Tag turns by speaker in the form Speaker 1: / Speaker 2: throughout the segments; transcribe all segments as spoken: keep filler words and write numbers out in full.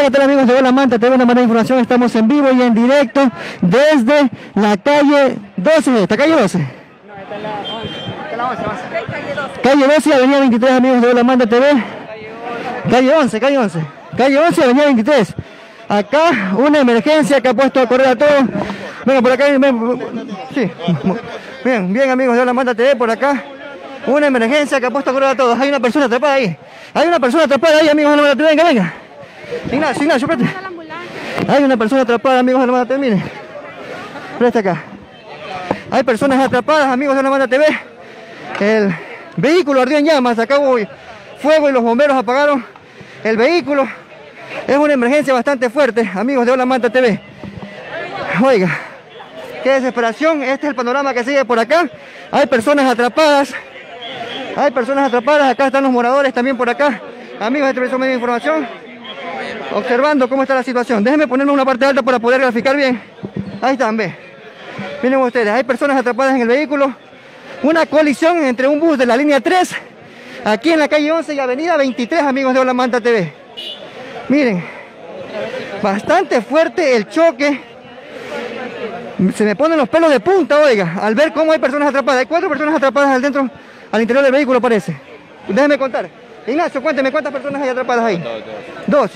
Speaker 1: Hola, ¿qué tal amigos de Hola Manta? Te voy a mandar información, estamos en vivo y en directo desde la calle doce, ¿esta calle doce? No, esta es la once, esta es la once, once. Calle doce, avenida veintitrés, amigos de Hola Manta T V. Calle once, calle once. Calle once, avenida veintitrés. Acá una emergencia que ha puesto a correr a todos. Venga, por acá, ven, sí. Bien, bien amigos de Hola Manta T V, por acá. Una emergencia que ha puesto a correr a todos. Hay una persona atrapada ahí. Hay una persona atrapada ahí, amigos de Hola Manta T V, venga, venga. Ignacio, Ignacio, preste. Hay una persona atrapada, amigos de la Manta T V, miren. Preste acá. Hay personas atrapadas, amigos de la Manta T V. El vehículo ardió en llamas, acá hubo fuego y los bomberos apagaron el vehículo. Es una emergencia bastante fuerte, amigos de Hola Manta T V. Oiga, qué desesperación. Este es el panorama que sigue por acá. Hay personas atrapadas. Hay personas atrapadas, acá están los moradores también por acá. Amigos de Televisión Medio de Información, observando cómo está la situación. Déjenme ponerme una parte alta para poder graficar bien. Ahí están, ve. Miren ustedes, hay personas atrapadas en el vehículo. Una colisión entre un bus de la línea tres, aquí en la calle once y avenida veintitrés, amigos de Hola Manta T V. Miren, bastante fuerte el choque. Se me ponen los pelos de punta, oiga, al ver cómo hay personas atrapadas. Hay cuatro personas atrapadas al dentro, al interior del vehículo, parece. Déjenme contar. Ignacio, cuénteme, ¿cuántas personas hay atrapadas ahí? Dos. Dos.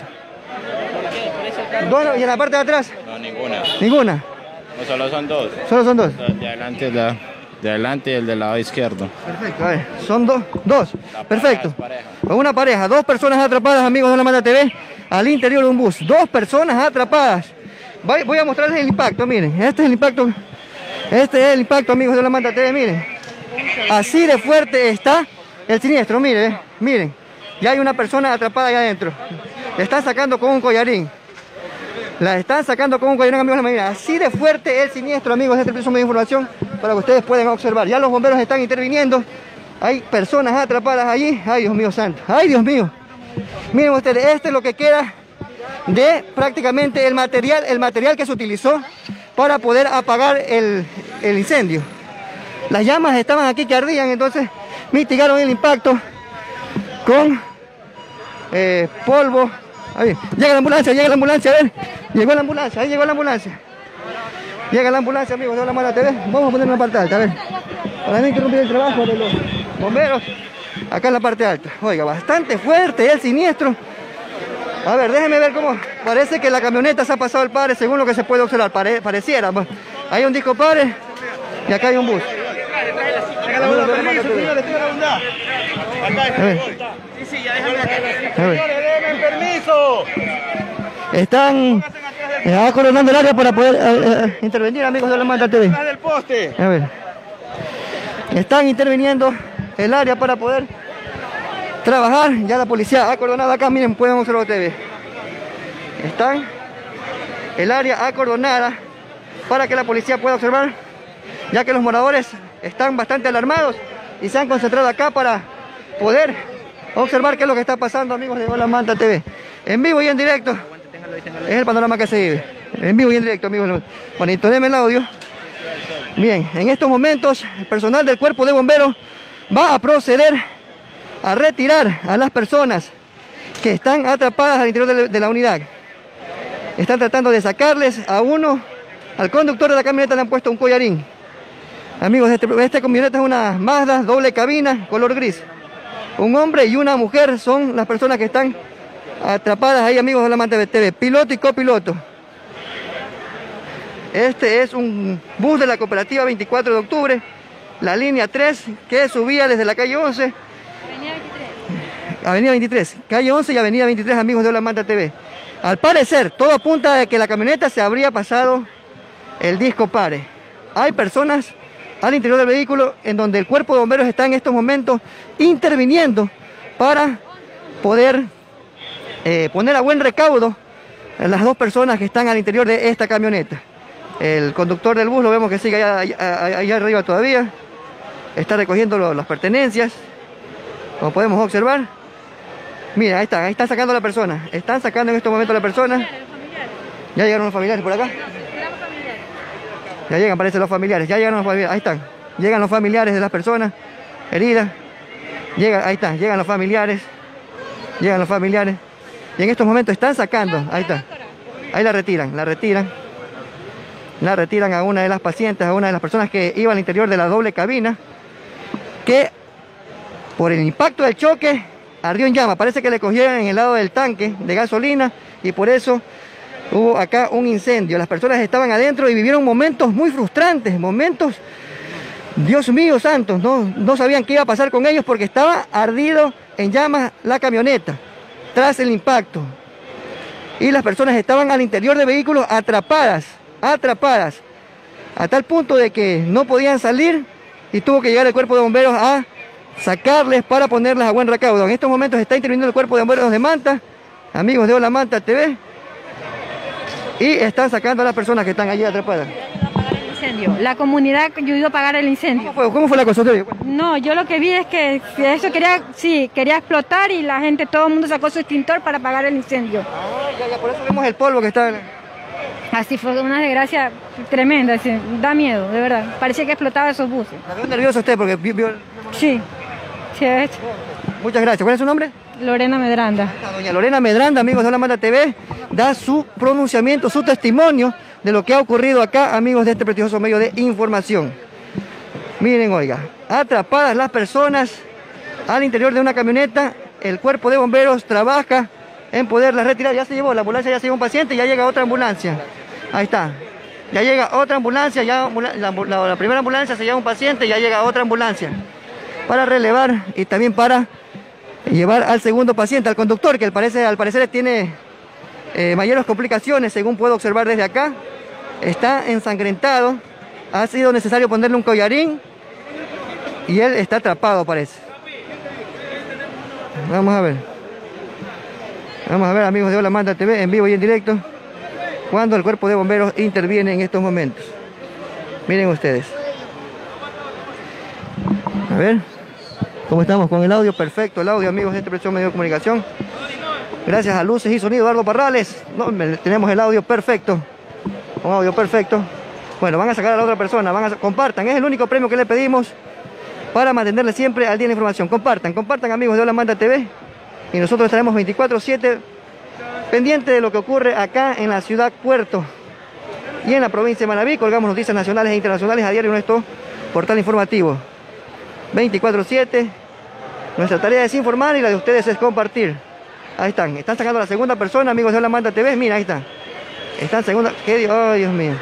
Speaker 1: Dos. ¿Y en la parte de atrás?
Speaker 2: No, ninguna.
Speaker 1: ¿Ninguna?
Speaker 2: No, solo son dos.
Speaker 1: Solo son dos.
Speaker 2: De adelante, de, de adelante y el del lado izquierdo.
Speaker 1: Perfecto, a ver, son dos. Dos.
Speaker 2: La
Speaker 1: Perfecto.
Speaker 2: pareja
Speaker 1: Con una pareja, dos personas atrapadas, amigos de Hola Manta T V, al interior de un bus. Dos personas atrapadas. Voy a mostrarles el impacto, miren. Este es el impacto. Este es el impacto, amigos de Hola Manta T V, miren. Así de fuerte está el siniestro, miren, miren. Ya hay una persona atrapada ahí adentro. Le están sacando con un collarín. La están sacando con un collarín, amigos de la mañana. Así de fuerte el siniestro, amigos de este Televisión Medio de Información, para que ustedes puedan observar. Ya los bomberos están interviniendo. Hay personas atrapadas allí. Ay, Dios mío santo. Ay, Dios mío. Miren ustedes, este es lo que queda de prácticamente el material, el material que se utilizó para poder apagar el, el incendio. Las llamas estaban aquí que ardían, entonces mitigaron el impacto con eh, polvo. Ahí, llega la ambulancia, llega la ambulancia, a ver, llegó la ambulancia, ahí llegó la ambulancia. Llega la ambulancia, amigos de Hola Manta T V. Vamos a poner una parte alta, a ver, para no interrumpir el trabajo de los bomberos. Acá en la parte alta, oiga, bastante fuerte el siniestro. A ver, déjenme ver cómo, parece que la camioneta se ha pasado el padre, según lo que se puede observar, Pare, pareciera. Hay un disco padre y acá hay un bus. A ver. A ver. Permiso. Están eh, acordonando el área para poder eh, eh, intervenir, amigos de Hola Manta T V. A ver. Están interviniendo el área para poder trabajar. Ya la policía ha acordonado acá, miren, pueden observar ustedes. Están el área acordonada para que la policía pueda observar, ya que los moradores están bastante alarmados y se han concentrado acá para poder observar qué es lo que está pasando, amigos de Hola Manta T V. En vivo y en directo. Es el panorama que se vive. En vivo y en directo, amigos. Bonito, denme el audio. Bien, en estos momentos el personal del cuerpo de bomberos va a proceder a retirar a las personas que están atrapadas al interior de la unidad. Están tratando de sacarles a uno, al conductor de la camioneta le han puesto un collarín. Amigos, este, esta camioneta es una Mazda doble cabina, color gris. Un hombre y una mujer son las personas que están atrapadas ahí, amigos de Hola Manta T V, piloto y copiloto. Este es un bus de la cooperativa veinticuatro de octubre, la línea tres, que subía desde la calle once. Avenida veintitrés. Avenida veintitrés, calle once y avenida veintitrés, amigos de Hola Manta T V. Al parecer, todo apunta a que la camioneta se habría pasado el disco pare. Hay personas al interior del vehículo en donde el cuerpo de bomberos está en estos momentos interviniendo para poder eh, poner a buen recaudo a las dos personas que están al interior de esta camioneta. El conductor del bus lo vemos que sigue allá, allá, allá arriba todavía, está recogiendo lo, las pertenencias, como podemos observar. Mira, ahí está, ahí están sacando a la persona, están sacando en estos momentos a la persona. Ya llegaron los familiares por acá. Ya llegan, parece, los familiares, ya llegaron los familiares, ahí están. Llegan los familiares de las personas heridas. Llega, ahí están, llegan los familiares. Llegan los familiares. Y en estos momentos están sacando, ahí está, ahí la retiran, la retiran. La retiran a una de las pacientes, a una de las personas que iba al interior de la doble cabina, que por el impacto del choque ardió en llama. Parece que le cogieron en el lado del tanque de gasolina y por eso hubo acá un incendio. Las personas estaban adentro y vivieron momentos muy frustrantes, momentos, Dios mío santo, no, no sabían qué iba a pasar con ellos porque estaba ardido en llamas la camioneta tras el impacto. Y las personas estaban al interior de vehículos atrapadas, atrapadas, a tal punto de que no podían salir y tuvo que llegar el cuerpo de bomberos a sacarles para ponerlas a buen recaudo. En estos momentos está interviniendo el cuerpo de bomberos de Manta, amigos de Hola Manta T V, y están sacando a las personas que están allí atrapadas.
Speaker 3: La comunidad ayudó a apagar el incendio.
Speaker 1: ¿Cómo fue, cómo fue la cosa?
Speaker 3: No, yo lo que vi es que eso quería, sí, quería explotar y la gente, todo el mundo sacó su extintor para apagar el incendio.
Speaker 1: Ah, ya, ya, por eso vemos el polvo que está...
Speaker 3: Así fue una desgracia tremenda, así, da miedo, de verdad. Parecía que explotaba esos buses.
Speaker 1: ¿La vio nervioso usted porque vio, vio...
Speaker 3: Sí, sí, de hecho.
Speaker 1: Muchas gracias. ¿Cuál es su nombre?
Speaker 3: Lorena Medranda.
Speaker 1: Doña Lorena Medranda, amigos de Hola Manta T V, da su pronunciamiento, su testimonio de lo que ha ocurrido acá, amigos de este prestigioso medio de información. Miren, oiga, atrapadas las personas al interior de una camioneta, el cuerpo de bomberos trabaja en poderlas retirar. Ya se llevó, la ambulancia ya se llevó un paciente, ya llega otra ambulancia. Ahí está. Ya llega otra ambulancia, ya la, la, la primera ambulancia se lleva un paciente, ya llega otra ambulancia para relevar y también para llevar al segundo paciente, al conductor, que al parecer, al parecer tiene eh, mayores complicaciones, según puedo observar desde acá. Está ensangrentado, ha sido necesario ponerle un collarín y él está atrapado, parece. Vamos a ver. Vamos a ver, amigos de Hola Manta T V, en vivo y en directo, cuando el cuerpo de bomberos interviene en estos momentos. Miren ustedes. A ver, ¿cómo estamos con el audio? Perfecto, el audio, amigos de este prestigioso medio de comunicación. Gracias a Luces y Sonido, Eduardo Parrales. No, tenemos el audio perfecto. Un audio perfecto. Bueno, van a sacar a la otra persona, van a compartan, es el único premio que le pedimos para mantenerle siempre al día de la información. Compartan, compartan, amigos de Hola Manta T V, y nosotros estaremos veinticuatro siete pendientes de lo que ocurre acá en la ciudad Puerto y en la provincia de Manabí. Colgamos noticias nacionales e internacionales a diario en nuestro portal informativo. veinticuatro siete, nuestra tarea es informar y la de ustedes es compartir. Ahí están, están sacando a la segunda persona, amigos de Hola Manta T V, mira, ahí está. Están segunda, ¿qué Dios? Oh, Dios mío.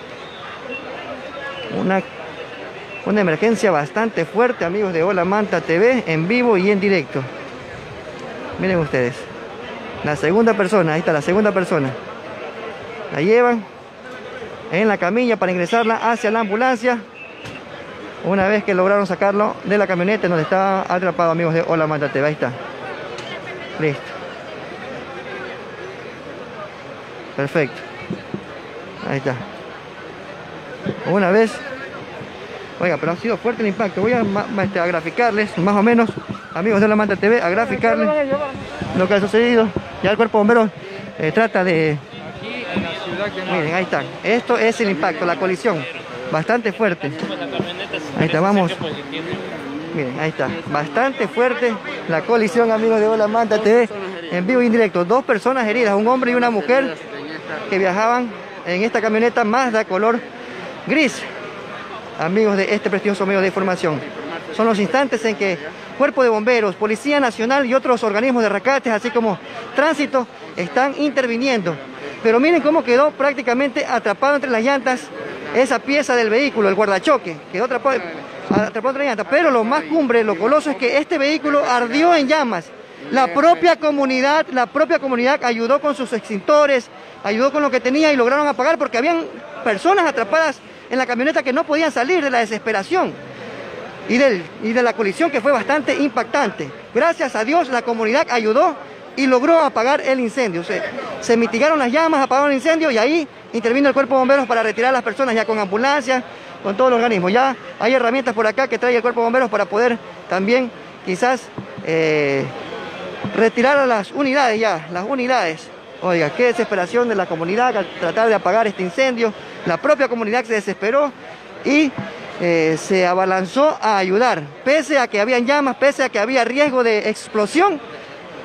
Speaker 1: Una, una emergencia bastante fuerte, amigos de Hola Manta T V, en vivo y en directo. Miren ustedes. La segunda persona, ahí está la segunda persona. La llevan en la camilla para ingresarla hacia la ambulancia. Una vez que lograron sacarlo de la camioneta donde estaba atrapado, amigos de Hola Manta T V. Ahí está. Listo. Perfecto. Ahí está. Una vez. Oiga, pero ha sido fuerte el impacto. Voy a, a graficarles, más o menos, amigos de Hola Manta T V, a graficarles lo que ha sucedido. Ya el cuerpo de bomberos eh, trata de... Miren, ahí está. Esto es el impacto, la colisión. Bastante fuerte. Ahí está, vamos. Miren, ahí está. Bastante fuerte la colisión, amigos de Hola Manta T V, en vivo y en directo. Dos personas heridas, un hombre y una mujer, que viajaban en esta camioneta Mazda color gris. Amigos de este prestigioso medio de información, son los instantes en que Cuerpo de Bomberos, Policía Nacional y otros organismos de rescate, así como Tránsito, están interviniendo. Pero miren cómo quedó prácticamente atrapado entre las llantas esa pieza del vehículo, el guardachoque, quedó atrapado, atrapado entre las llantas. Pero lo más cumbre, lo coloso, es que este vehículo ardió en llamas. La propia comunidad, la propia comunidad ayudó con sus extintores, ayudó con lo que tenía y lograron apagar, porque habían personas atrapadas en la camioneta que no podían salir de la desesperación y, del, y de la colisión, que fue bastante impactante. Gracias a Dios la comunidad ayudó y logró apagar el incendio. Se, se mitigaron las llamas, apagaron el incendio y ahí intervino el cuerpo de bomberos para retirar a las personas ya con ambulancia, con todos los organismos. Ya hay herramientas por acá que trae el cuerpo de bomberos para poder también quizás eh, retirar a las unidades ya, las unidades. Oiga, qué desesperación de la comunidad al tratar de apagar este incendio. La propia comunidad se desesperó y eh, se abalanzó a ayudar. Pese a que habían llamas, pese a que había riesgo de explosión,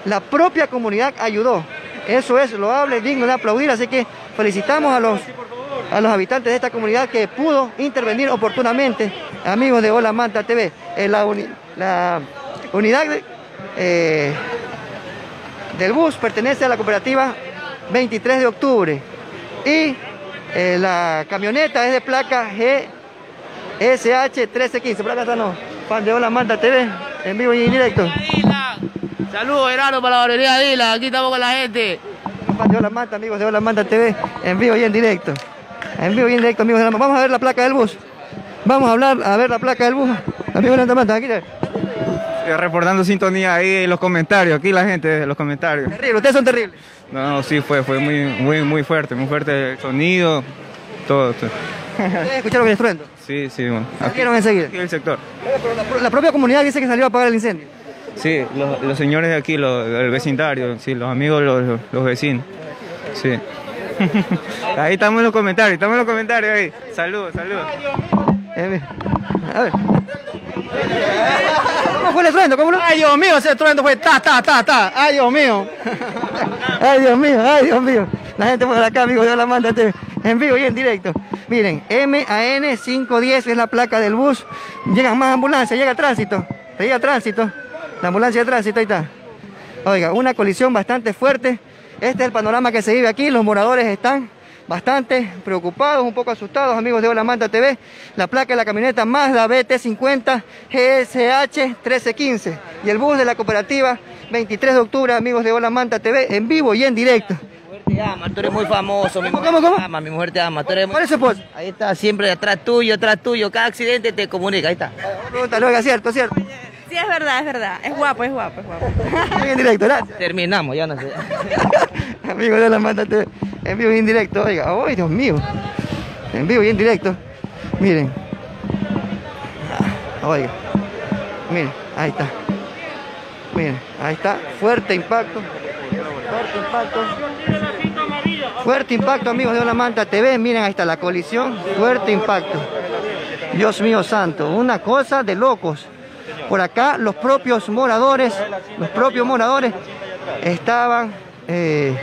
Speaker 1: la propia comunidad ayudó. Eso es loable, digno de aplaudir, así que felicitamos a los, a los habitantes de esta comunidad que pudo intervenir oportunamente. Amigos de Hola Manta T V, en la, uni, la unidad de, eh, del bus pertenece a la cooperativa veintitrés de octubre y eh, la camioneta es de placa G S H trece quince. Por acá no, fan de Hola Manta T V, en vivo y en directo.
Speaker 4: Saludos, Gerardo, para la barbería Dila, aquí estamos con la gente.
Speaker 1: Fan de Hola Manta, amigos de Hola Manta T V, en vivo y en directo. En vivo y en directo, amigos de Hola Manta. Vamos a ver la placa del bus. Vamos a hablar, a ver la placa del bus. Amigos de Hola Manta, aquí.
Speaker 5: Reportando sintonía ahí en los comentarios, aquí la gente de los comentarios.
Speaker 1: Terrible, ustedes son terribles.
Speaker 5: No, no, sí, fue, fue muy, muy, muy fuerte, muy fuerte el sonido, todo. todo.
Speaker 1: ¿Ustedes escucharon el estruendo?
Speaker 5: Sí, sí, bueno.
Speaker 1: Salieron enseguida.
Speaker 5: Aquí el sector.
Speaker 1: La, la propia comunidad dice que salió a apagar el incendio.
Speaker 5: Sí, los, los señores de aquí, los, el vecindario, sí, los amigos, los, los vecinos. Sí. Ahí estamos en los comentarios, estamos en los comentarios ahí. Saludos, saludos.
Speaker 1: Eh, a ver. ¿Cómo fue el estruendo? ¿Cómo lo...
Speaker 4: Ay, Dios mío, ese estruendo fue ta, ta, ta, ta. Ay, Dios mío.
Speaker 1: Ay, Dios mío, ay, Dios mío. La gente por acá, amigos de Hola Manta T V, en vivo y en directo. Miren, M A N quinientos diez es la placa del bus. Llegan más ambulancias, llega tránsito. Llega tránsito. La ambulancia de tránsito, ahí está. Oiga, una colisión bastante fuerte. Este es el panorama que se vive aquí. Los moradores están bastante preocupados, un poco asustados, amigos de Hola Manta T V. La placa de la camioneta Mazda B T cincuenta G S H trece quince. Y el bus de la cooperativa veintitrés de octubre, amigos de Hola Manta T V, en vivo y en directo.
Speaker 4: Te ama, tú eres muy famoso, mi mujer
Speaker 1: ¿Cómo, cómo?
Speaker 4: te ama, mi mujer te ama, tú eres muy...
Speaker 1: ¿Cuál es su esposa?
Speaker 4: Ahí está, siempre atrás tuyo, atrás tuyo, cada accidente te comunica, ahí está.
Speaker 1: Pregúntale, oiga, cierto, cierto.
Speaker 6: Sí, es verdad, es verdad. Es guapo, es guapo, es guapo.
Speaker 1: Muy en directo, gracias.
Speaker 4: Terminamos, ya no sé.
Speaker 1: Amigos de Hola Manta T V, en vivo y en directo, oiga, ¡ay, Dios mío! En vivo y en directo, miren. Ah, oiga, miren, ahí está. Miren, ahí está, fuerte impacto. Fuerte impacto. Fuerte impacto, amigos de Hola Manta T V, miren, ahí está la colisión, fuerte impacto. Dios mío santo, una cosa de locos. Por acá los propios moradores, los propios moradores estaban, eh,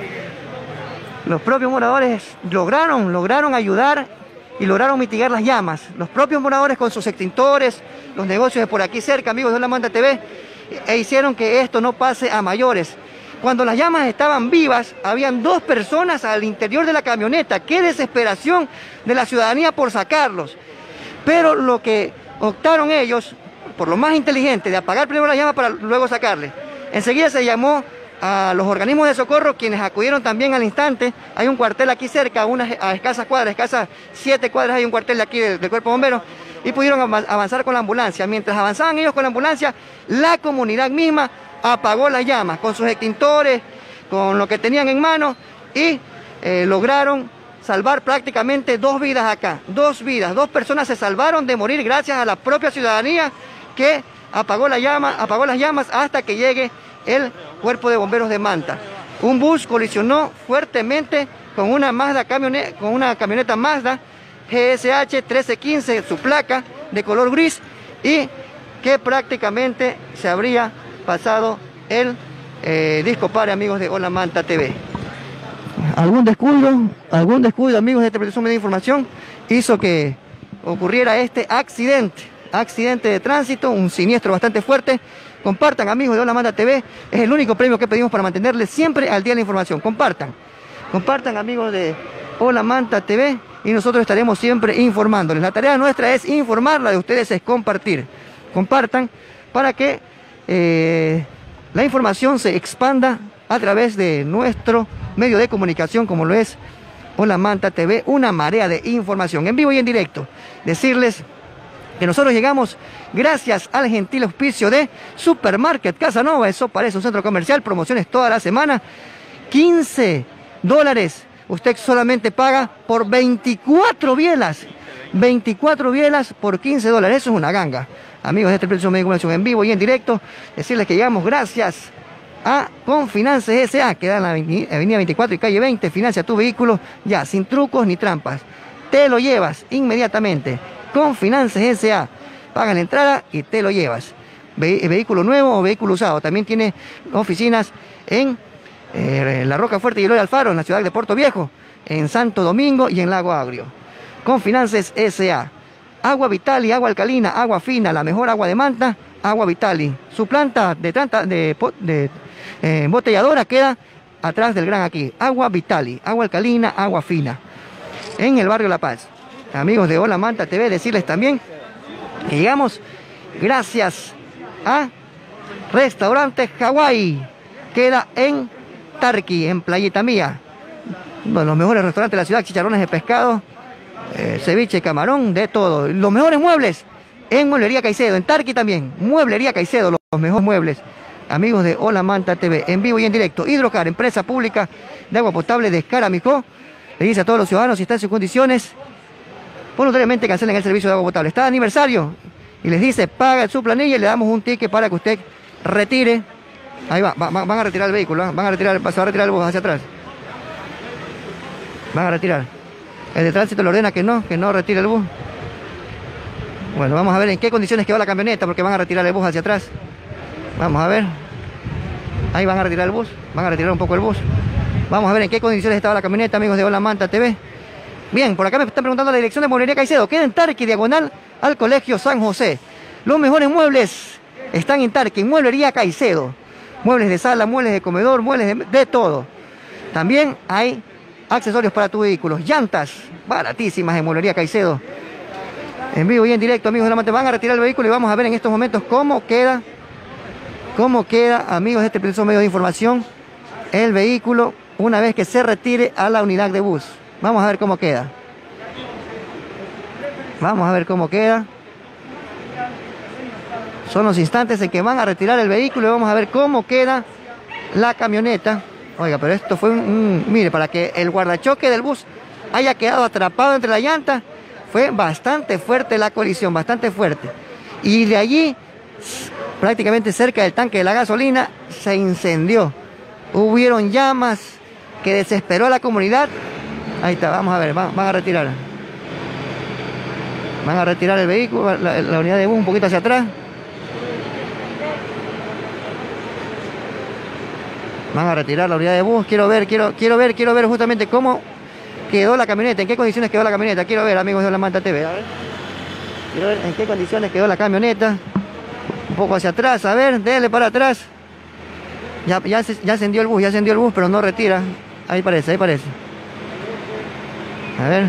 Speaker 1: los propios moradores lograron, lograron ayudar y lograron mitigar las llamas. Los propios moradores con sus extintores, los negocios de por aquí cerca, amigos de Hola Manta T V, e hicieron que esto no pase a mayores. Cuando las llamas estaban vivas, habían dos personas al interior de la camioneta. ¡Qué desesperación de la ciudadanía por sacarlos! Pero lo que optaron ellos, por lo más inteligente, de apagar primero la llama para luego sacarle. Enseguida se llamó a los organismos de socorro, quienes acudieron también al instante. Hay un cuartel aquí cerca, a unas a escasas cuadras, escasas siete cuadras, hay un cuartel de aquí del, del Cuerpo de Bomberos, y pudieron avanzar con la ambulancia. Mientras avanzaban ellos con la ambulancia, la comunidad misma apagó las llamas con sus extintores, con lo que tenían en mano, y eh, lograron salvar prácticamente dos vidas acá, dos vidas, dos personas se salvaron de morir gracias a la propia ciudadanía que apagó la llama, apagó las llamas hasta que llegue el Cuerpo de Bomberos de Manta. Un bus colisionó fuertemente con una Mazda camioneta, con una camioneta Mazda G S H trece quince, su placa de color gris, y que prácticamente se habría pasado el eh, disco pare, amigos de Hola Manta T V. Algún descuido, algún descuido, amigos de este presunto medio de información, hizo que ocurriera este accidente, accidente de tránsito, un siniestro bastante fuerte. Compartan, amigos de Hola Manta T V, es el único premio que pedimos para mantenerles siempre al día de la información. Compartan, compartan, amigos de Hola Manta T V, y nosotros estaremos siempre informándoles. La tarea nuestra es informar, la de ustedes es compartir. Compartan para que eh, la información se expanda a través de nuestro medio de comunicación, como lo es Hola Manta T V, una marea de información en vivo y en directo. Decirles que nosotros llegamos gracias al gentil auspicio de Supermarket Casanova. Eso parece un centro comercial, promociones toda la semana, quince dólares. Usted solamente paga por veinticuatro bielas, veinticuatro bielas por quince dólares, eso es una ganga. Amigos de este precio medio de comunicación en vivo y en directo, decirles que llegamos gracias a Confinances S A, que da en la avenida veinticuatro y calle veinte, financia tu vehículo ya, sin trucos ni trampas. Te lo llevas inmediatamente. Confinances S A, pagas la entrada y te lo llevas. ve vehículo nuevo o vehículo usado. También tiene oficinas en eh, La Roca Fuerte y Eloy Alfaro, en la ciudad de Puerto Viejo, en Santo Domingo y en Lago Agrio. Confinances S A Agua Vitali, agua alcalina, agua fina, la mejor agua de Manta, Agua Vitali. Su planta de, de, de, de eh, embotelladora queda atrás del Gran Aquí. Agua Vitali, agua alcalina, agua fina, en el barrio La Paz. Amigos de Hola Manta T V, decirles también que llegamos gracias a Restaurante Hawái. Queda en Tarqui, en Playita Mía. Uno de los mejores restaurantes de la ciudad, chicharrones de pescado, eh, ceviche, camarón, de todo. Los mejores muebles en Mueblería Caicedo, en Tarqui también. Mueblería Caicedo, los, los mejores muebles. Amigos de Hola Manta T V, en vivo y en directo. Hidrocar, empresa pública de agua potable de Escaramicó, le dice a todos los ciudadanos, si están en sus condiciones, voluntariamente cancelen el servicio de agua potable. Está de aniversario y les dice, paga su planilla y le damos un ticket para que usted retire. Ahí va, va van a retirar el vehículo, ¿eh? van a retirar, se va a retirar el bus hacia atrás. Van a retirar. El de tránsito le ordena que no, que no retire el bus. Bueno, vamos a ver en qué condiciones quedó la camioneta, porque van a retirar el bus hacia atrás. Vamos a ver. Ahí van a retirar el bus, van a retirar un poco el bus. Vamos a ver en qué condiciones estaba la camioneta, amigos de Hola Manta T V. Bien, por acá me están preguntando la dirección de Mueblería Caicedo. Queda en Tarqui, diagonal al Colegio San José. Los mejores muebles están en Tarqui, Mueblería Caicedo. Muebles de sala, muebles de comedor, muebles de, de todo. También hay accesorios para tu vehículo. Llantas baratísimas en Mueblería Caicedo. En vivo y en directo, amigos de la Manta. Van a retirar el vehículo y vamos a ver en estos momentos cómo queda, cómo queda, amigos de este preciso medio de información, el vehículo una vez que se retire a la unidad de bus. Vamos a ver cómo queda. Vamos a ver cómo queda. Son los instantes en que van a retirar el vehículo y vamos a ver cómo queda la camioneta. Oiga, pero esto fue un, un... Mire, para que el guardachoque del bus haya quedado atrapado entre la llanta, fue bastante fuerte la colisión, bastante fuerte. Y de allí, prácticamente cerca del tanque de la gasolina, se incendió. Hubieron llamas que desesperó a la comunidad. Ahí está, vamos a ver, van, van a retirar. Van a retirar el vehículo, la, la unidad de bus un poquito hacia atrás. Van a retirar la unidad de bus. Quiero ver, quiero, quiero ver, quiero ver justamente cómo quedó la camioneta, en qué condiciones quedó la camioneta. Quiero ver, amigos de Hola Manta T V. A ver. Quiero ver en qué condiciones quedó la camioneta. Un poco hacia atrás, a ver, déle para atrás. Ya, ya, ya encendió el bus, ya encendió el bus, pero no retira. Ahí parece, ahí parece. A ver.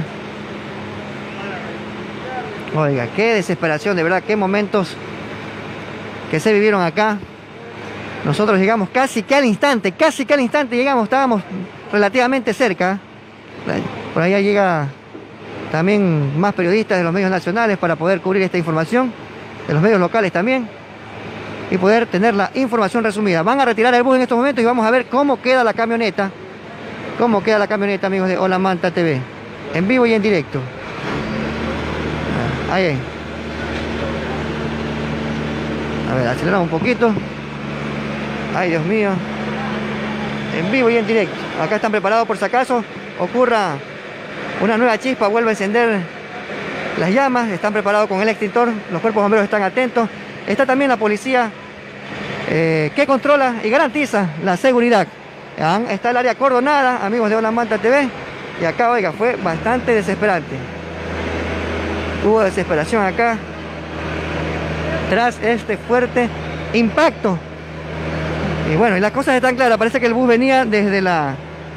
Speaker 1: Oiga, qué desesperación, de verdad, qué momentos que se vivieron acá. Nosotros llegamos casi que al instante, casi que al instante llegamos, estábamos relativamente cerca. Por allá llega también más periodistas de los medios nacionales para poder cubrir esta información, de los medios locales también, y poder tener la información resumida. Van a retirar el bus en estos momentos y vamos a ver cómo queda la camioneta, cómo queda la camioneta, amigos de Hola Manta T V, en vivo y en directo. Ahí. A ver, aceleramos un poquito. Ay, Dios mío. En vivo y en directo. Acá están preparados por si acaso ocurra una nueva chispa, vuelve a encender las llamas. Están preparados con el extintor. Los cuerpos bomberos están atentos. Está también la policía eh, que controla y garantiza la seguridad. Está el área acordonada, amigos de Hola Manta T V. Y acá, oiga, fue bastante desesperante. Hubo desesperación acá tras este fuerte impacto. Y bueno, y las cosas están claras. Parece que el bus venía desde la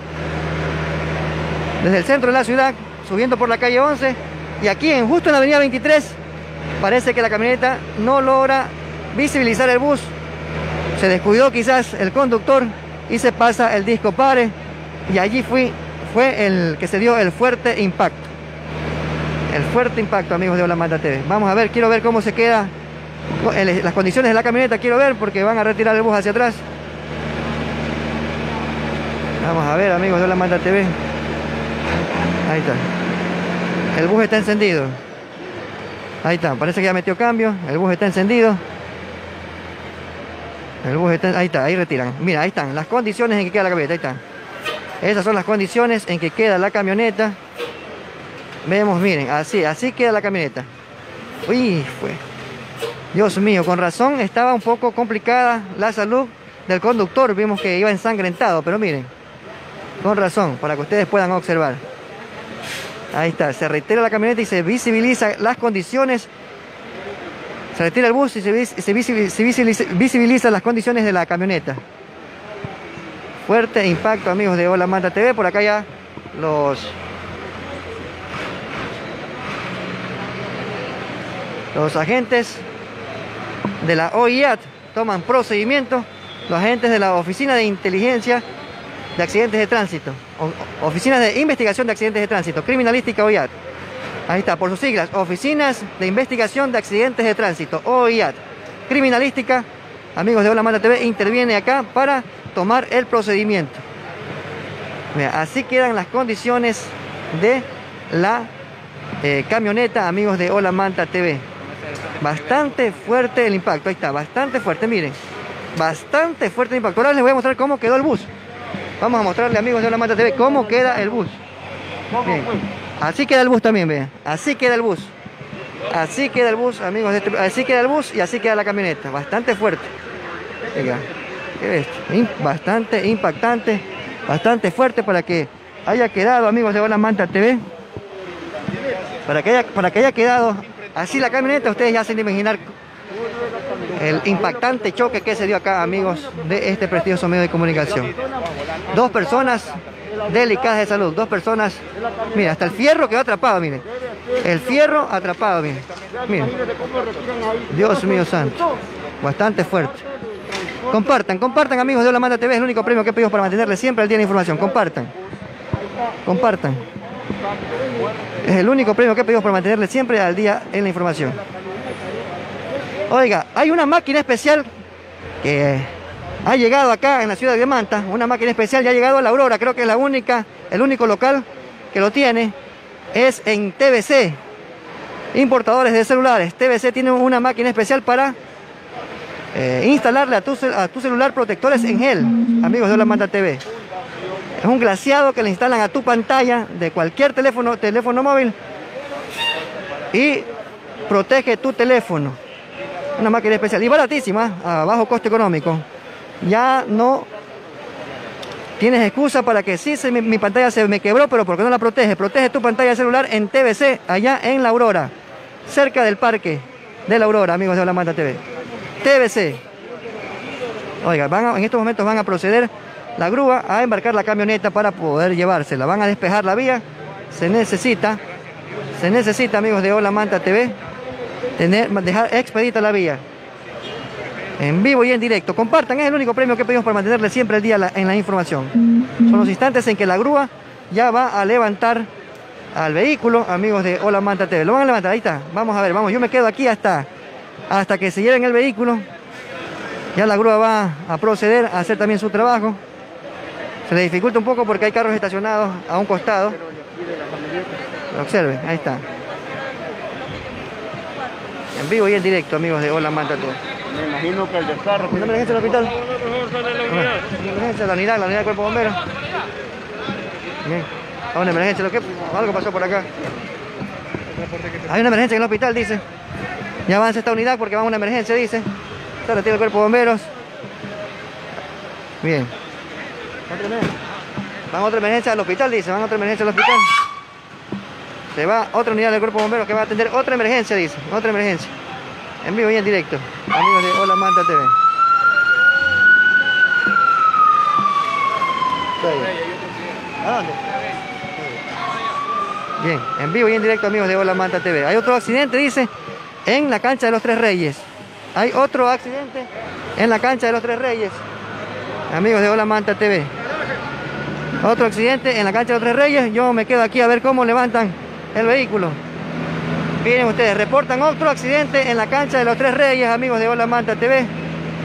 Speaker 1: desde el centro de la ciudad, subiendo por la calle once, y aquí en justo en la avenida veintitrés parece que la camioneta no logra visibilizar el bus. Se descuidó quizás el conductor y se pasa el disco pare, y allí fue, fue el que se dio el fuerte impacto. El fuerte impacto, amigos de Hola Manta T V. Vamos a ver, quiero ver cómo se queda las condiciones de la camioneta, quiero ver, porque van a retirar el bus hacia atrás. Vamos a ver, amigos de Hola Manta T V. Ahí está. El bus está encendido. Ahí está, parece que ya metió cambio. El bus está encendido. El bus está, ahí está, ahí retiran. Mira, ahí están las condiciones en que queda la camioneta. Ahí están. Esas son las condiciones en que queda la camioneta. Vemos, miren, así, así queda la camioneta. Uy, fue. Dios mío, con razón estaba un poco complicada la salud del conductor. Vimos que iba ensangrentado, pero miren, con razón, para que ustedes puedan observar. Ahí está, se retira la camioneta y se visibiliza las condiciones. Se retira el bus y se, vis, se, visibiliza, se visibiliza, visibiliza las condiciones de la camioneta. Fuerte impacto, amigos de Hola Manta T V. Por acá ya los... Los agentes de la O I A T toman procedimiento. Los agentes de la Oficina de Inteligencia de Accidentes de Tránsito. O, Oficinas de Investigación de Accidentes de Tránsito. Criminalística O I A T. Ahí está, por sus siglas. Oficinas de Investigación de Accidentes de Tránsito. O I A T. Criminalística. Amigos de Hola Manta T V, interviene acá para tomar el procedimiento. Mira, así quedan las condiciones de la eh, camioneta, amigos de Hola Manta T V. Bastante fuerte el impacto, ahí está, bastante fuerte, miren. Bastante fuerte el impacto. Ahora les voy a mostrar cómo quedó el bus. Vamos a mostrarle, amigos de Hola Manta T V, cómo queda el bus. Bien. Así queda el bus también, vean. Así queda el bus. Así queda el bus, amigos de este... Así queda el bus y así queda la camioneta. Bastante fuerte. Venga. ¿Qué ves? Bastante impactante. Bastante fuerte para que haya quedado, amigos de Hola Manta T V. Para que haya, para que haya quedado así la camioneta, ustedes ya se han de imaginar el impactante choque que se dio acá, amigos de este prestigioso medio de comunicación. Dos personas delicadas de salud, dos personas, mira, hasta el fierro quedó atrapado, miren. El fierro atrapado, miren. Miren. Dios mío santo. Bastante fuerte. Compartan, compartan, amigos de Hola Manta T V, es el único premio que pedimos para mantenerles siempre al día de la información. Compartan. Compartan. Es el único premio que pedimos para mantenerles siempre al día en la información. Oiga, hay una máquina especial que ha llegado acá en la ciudad de Manta. Una máquina especial ya ha llegado a la Aurora. Creo que es la única, el único local que lo tiene. Es en T V C. Importadores de celulares. T V C tiene una máquina especial para eh, instalarle a tu, a tu celular protectores en gel. Amigos de Hola Manta T V. Es un glaseado que le instalan a tu pantalla de cualquier teléfono, teléfono móvil y protege tu teléfono. Una máquina especial y baratísima, a bajo costo económico. Ya no tienes excusa para que sí, se, mi, mi pantalla se me quebró, pero ¿por qué no la protege? Protege tu pantalla celular en T V C, allá en La Aurora, cerca del parque de La Aurora, amigos de Hola Manta T V. T V C. Oiga, van a, en estos momentos van a proceder la grúa a embarcar la camioneta para poder llevársela. Van a despejar la vía. Se necesita, se necesita, amigos de Hola Manta T V, tener, dejar expedita la vía. En vivo y en directo. Compartan, es el único premio que pedimos para mantenerle siempre el día la, en la información. Son los instantes en que la grúa ya va a levantar al vehículo, amigos de Hola Manta T V. Lo van a levantar, ahí está. Vamos a ver, vamos. Yo me quedo aquí hasta, hasta que se lleven el vehículo. Ya la grúa va a proceder a hacer también su trabajo. Se le dificulta un poco porque hay carros estacionados a un costado. Observen, ahí está. En vivo y en directo, amigos de Hola Manta T V.
Speaker 7: Me imagino que el del carro...
Speaker 1: ¿Una emergencia al hospital? Una emergencia, la unidad, la unidad de cuerpo de bomberos. Bien. Hay una emergencia, ¿lo que? Algo pasó por acá. Hay una emergencia en el hospital, dice. Ya avanza esta unidad porque va a una emergencia, dice. Se retira el cuerpo de bomberos. Bien. Van a otra emergencia al hospital, dice. Van a otra emergencia al hospital. Se va otra unidad del cuerpo de bomberos que va a atender otra emergencia, dice. Otra emergencia. En vivo y en directo. Amigos de Hola Manta T V. ¿A dónde? Bien, en vivo y en directo, amigos de Hola Manta T V. Hay otro accidente, dice, en la cancha de los Tres Reyes. Hay otro accidente en la cancha de los Tres Reyes. Amigos de Hola Manta T V. Otro accidente en la cancha de los Tres Reyes. Yo me quedo aquí a ver cómo levantan el vehículo. Miren ustedes, reportan otro accidente en la cancha de los Tres Reyes, amigos de Hola Manta T V.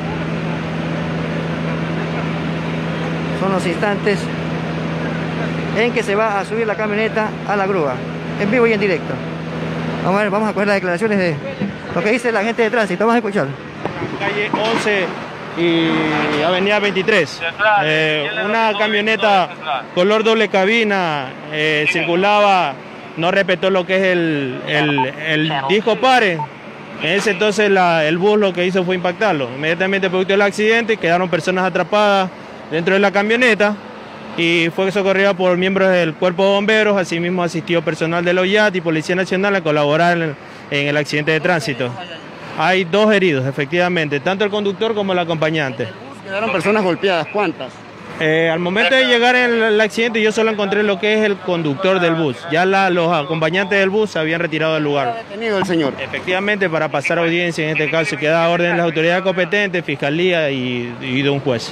Speaker 1: Son los instantes en que se va a subir la camioneta a la grúa. En vivo y en directo. Vamos a ver, vamos a coger las declaraciones de lo que dice la gente de tránsito. Vamos a escuchar.
Speaker 8: Calle once y avenida veintitrés. Eh, una camioneta color doble cabina eh, circulaba, no respetó lo que es el, el, el disco pare En ese entonces la, el bus lo que hizo fue impactarlo. Inmediatamente producto del accidente quedaron personas atrapadas dentro de la camioneta y fue socorrida por miembros del Cuerpo de Bomberos. Asimismo asistió personal del O I A T y Policía Nacional a colaborar en, en el accidente de tránsito. Hay dos heridos, efectivamente, tanto el conductor como el acompañante.
Speaker 7: Quedaron personas golpeadas, ¿cuántas?
Speaker 8: Eh, al momento de llegar el, el accidente yo solo encontré lo que es el conductor del bus. Ya la, los acompañantes del bus se habían retirado del lugar.
Speaker 7: ¿Está detenido el señor?
Speaker 8: Efectivamente, para pasar audiencia en este caso, queda orden de las autoridades competentes, fiscalía y, y de un juez.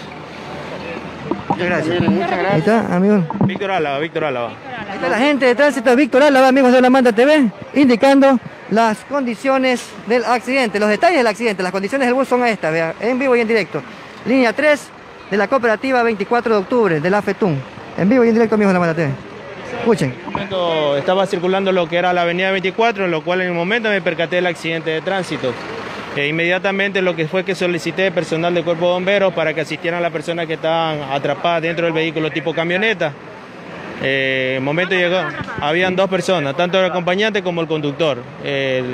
Speaker 1: Muchas gracias.
Speaker 7: Muchas gracias.
Speaker 1: Ahí está, amigos.
Speaker 8: Víctor Álava, Víctor Álava.
Speaker 1: Ahí está la gente de tránsito, Víctor Álava, amigos de La Manta T V, indicando las condiciones del accidente, los detalles del accidente. Las condiciones del bus son estas, vea, en vivo y en directo. Línea tres de la cooperativa veinticuatro de octubre, de la FETUN. En vivo y en directo, amigos de La Manta T V. Escuchen.
Speaker 8: En un momento estaba circulando lo que era la avenida veinticuatro, en lo cual en un momento me percaté del accidente de tránsito. E inmediatamente lo que fue que solicité personal del Cuerpo de Bomberos para que asistieran a las personas que estaban atrapadas dentro del vehículo tipo camioneta. Eh, en el momento llegó, habían dos personas, tanto el acompañante como el conductor. El,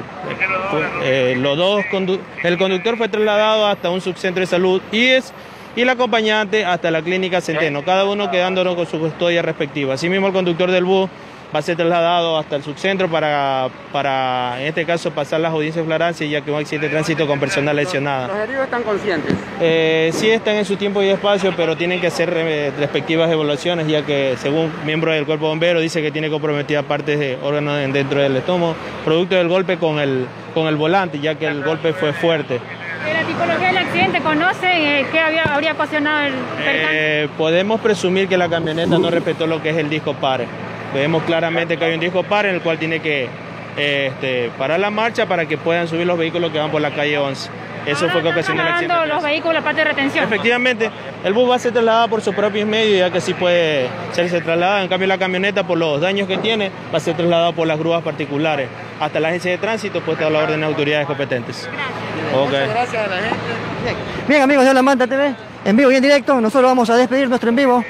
Speaker 8: eh, los dos condu el conductor fue trasladado hasta un subcentro de salud I E S y el acompañante hasta la clínica Centeno, cada uno quedándonos con su custodia respectiva. Asimismo, el conductor del bus va a ser trasladado hasta el subcentro para, para, en este caso, pasar las audiencias de flagrancia, ya que un accidente de tránsito con personas lesionadas.
Speaker 7: ¿Los heridos están conscientes?
Speaker 8: Eh, sí están en su tiempo y espacio, pero tienen que hacer eh, respectivas evaluaciones, ya que según miembros del Cuerpo de Bomberos dice que tiene comprometida partes de órganos dentro del estómago, producto del golpe con el, con el volante, ya que el golpe fue fuerte.
Speaker 3: ¿De la tipología del accidente conocen eh, qué había, habría ocasionado el percance?
Speaker 8: Eh, podemos presumir que la camioneta no respetó lo que es el disco pare. Vemos claramente que hay un disco par en el cual tiene que eh, este, parar la marcha para que puedan subir los vehículos que van por la calle once. Eso fue lo que ocasionó el accidente.
Speaker 3: Los vehículos, la parte de retención.
Speaker 8: Efectivamente, el bus va a ser trasladado por sus propios medios, ya que sí puede serse trasladado. En cambio, la camioneta, por los daños que tiene, va a ser trasladado por las grúas particulares hasta la agencia de tránsito, puesta a la orden de autoridades competentes.
Speaker 7: Gracias. Okay. Muchas gracias a la gente.
Speaker 1: Bien. Bien, amigos de La Manta T V, en vivo y en directo, nosotros vamos a despedir nuestro en vivo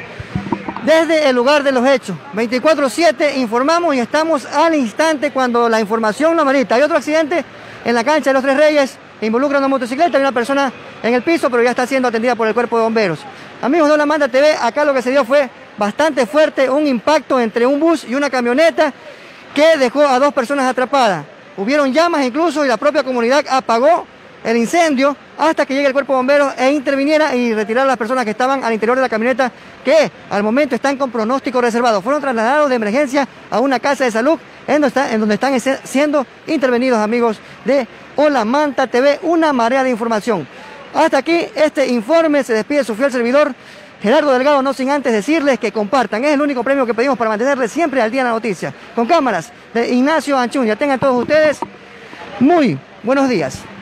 Speaker 1: desde el lugar de los hechos. veinticuatro siete informamos y estamos al instante cuando la información lo amerita. Hay otro accidente en la cancha de los Tres Reyes, que involucra una motocicleta y una persona en el piso, pero ya está siendo atendida por el Cuerpo de Bomberos. Amigos de La Manta T V, acá lo que se dio fue bastante fuerte, un impacto entre un bus y una camioneta que dejó a dos personas atrapadas. Hubieron llamas incluso y la propia comunidad apagó el incendio hasta que llegue el Cuerpo de Bomberos e interviniera y retirara a las personas que estaban al interior de la camioneta, que al momento están con pronóstico reservado. Fueron trasladados de emergencia a una casa de salud en donde, está, en donde están siendo intervenidos, amigos de La Manta T V, una marea de información. Hasta aquí este informe, se despide su fiel servidor Gerardo Delgado, no sin antes decirles que compartan. Es el único premio que pedimos para mantenerles siempre al día en la noticia. Con cámaras de Ignacio Anchuña. Tengan todos ustedes muy buenos días.